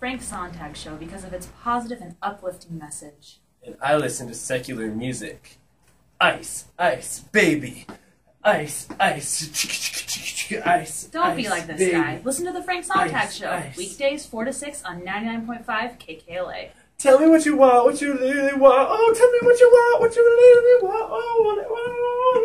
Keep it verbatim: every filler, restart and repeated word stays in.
Frank Sontag Show because of its positive and uplifting message. And I listen to secular music. Ice, ice, baby. Ice, ice, ice. Don't ice, be like this baby. guy. Listen to the Frank Sontag Ice, Show. ice. Weekdays four to six on ninety-nine point five K K L A. Tell me what you want, what you really want. Oh, tell me what you want, what you really want. Oh, what, what, what, what.